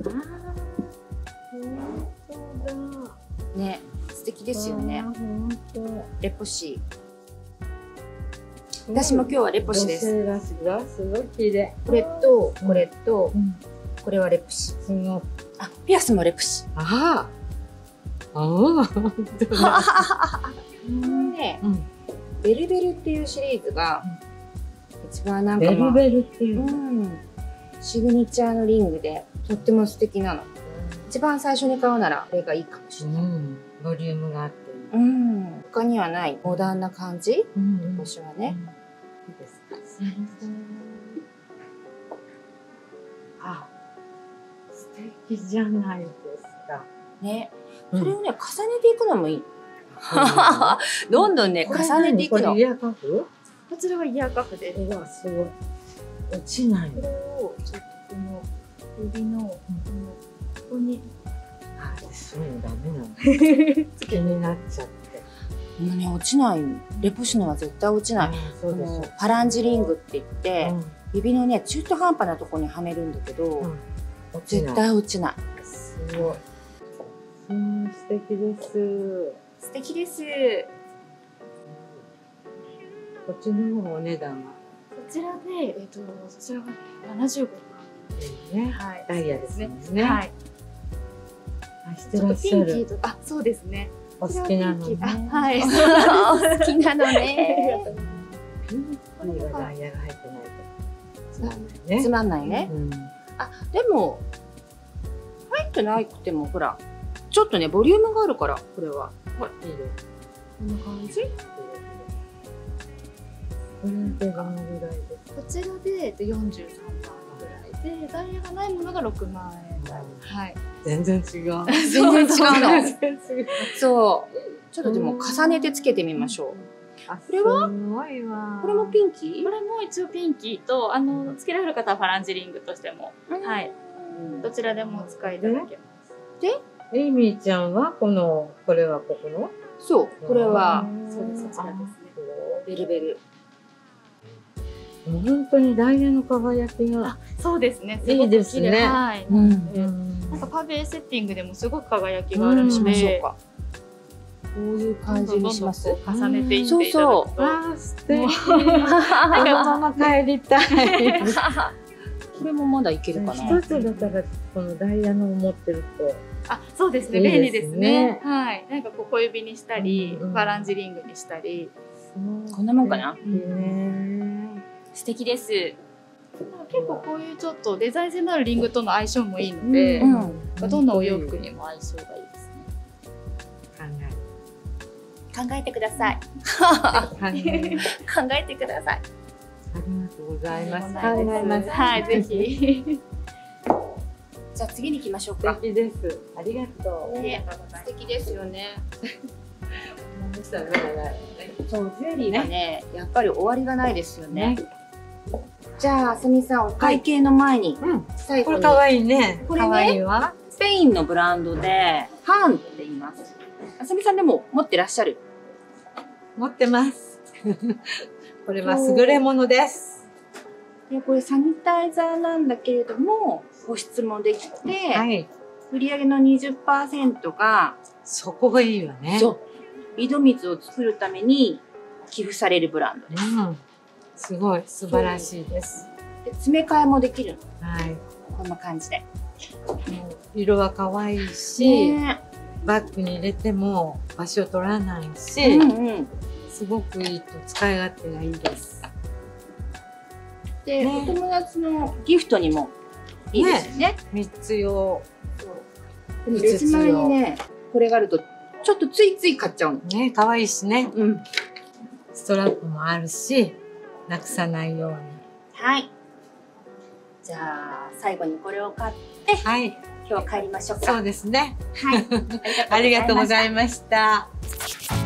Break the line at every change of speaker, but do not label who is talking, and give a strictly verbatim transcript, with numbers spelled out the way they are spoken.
本当だ。
ね、素敵ですよね。
本当。
レポシ。私も今日はレポシです。
すごい綺麗。
これとこれと、
うん、
これはレポシ。
すごい。
あ、ピアスもレポシ。
ああ。ああ、本当だ。
ね、ベルベルっていうシリーズが一番なんか、
ベルベルっていう、
うん、シグニチャーのリングでとっても素敵なの。一番最初に買うならこれがいいかもしれない。うん、
ボリュームがあっていい。
うん、他にはないモダンな感じ。レポシはね。
いいですか。あ、素敵じゃないですか。
ね、それをね、重ねていくのもいい。どんどんね、重ねていくの。
イヤーカフ？
こちらはイヤーカフです。
うわ、すごい。落ちない。
これをちょっとこの指のここに。
あ、そうダメなの。気になっちゃって。
もうね、落ちない。レポシのは絶対落ちない。
そうです。
パランジリングって言って、指のね、中途半端なところにはめるんだけど、絶対落ちない。
すごい。うん、素敵です。
素敵です。
こっちの方お値段は。
こちらで、えっと、そちらが七十五万。
ね、はい、ダイヤですね。はい。あ、してらっしゃる。
あ、そうですね。
お好きなのね。
はい。
お好きなのね。
ピンキーはダイヤが入ってないとつまんないね。
つまんないね。あ、でも入ってなくてもほら、ちょっとねボリュームがあるからこれは。ほら、いいよ。こんな感じ。
これでどのぐらいですか？
こちらで四十三万ぐらいで、ダイヤがないものが六万円台。はい。
全然違う。
全然違うの。そう。ちょっとでも重ねてつけてみましょう。これは？これもピンキー？
これも一応ピンキーと、あのつけられる方はファランジリングとしても、はい。どちらでもお使いいただけます。
で、
エイミーちゃんはこのこれはここの？
そう。これは
そうです。そちらですね。
ベルベル。
もう本当にダイヤの輝きが、
そうですね。
いいですね。
はい。なんかパフェセッティングでもすごく輝きがあるので、
こういう感じにします。
重ねていって
そうそう。
ああ、素敵。このまま帰りたい。
これもまだいけるかな。
一つだったらこのダイヤのを持ってると。
あ、そうですね。便利ですね。はい。なんかこう小指にしたり、ファランジリングにしたり。
こんなもんかな。
素敵です。結構こういうちょっとデザイン性のあるリングとの相性もいいので、どんなお洋服にも相性がいいですね。
考えてください。考えてください。
ありがとうございます。
考えます。はい、ぜひ。
じゃあ次に行きましょうか。
素敵です。ありがとう。
素敵ですよね。
そう、
ジュエリーがね、やっぱり終わりがないですよね。じゃあ、あさみさん、お会計の前に、最後に。
これ可愛いね。
これね、スペインのブランドで、ハーンって言います。あさみさんでも持ってらっしゃる？
持ってます。これは優れものです。
で、これサニタイザーなんだけれども、保湿もできて、はい、売上の にじゅっパーセント が、
そこがいいわね。
そう。井戸水を作るために寄付されるブランドです。うん、
すごい素晴らしいです。
で、詰め替えもできるの。
はい。
こんな感じで。
色は可愛いし、ね、バッグに入れても場所取らないし、うんうん、すごくいいと使い勝手がいいです。
で、ね、お友達のギフトにもいいですよね。
みっつ用。
でもレジ前にね、これがあるとちょっとついつい買っちゃうの。
ね、可愛いしね。うん。ストラップもあるし、なくさないように。
はい。じゃあ最後にこれを買って、はい。今日は帰りましょうか。
そうですね。
はい。
ありがとうございました。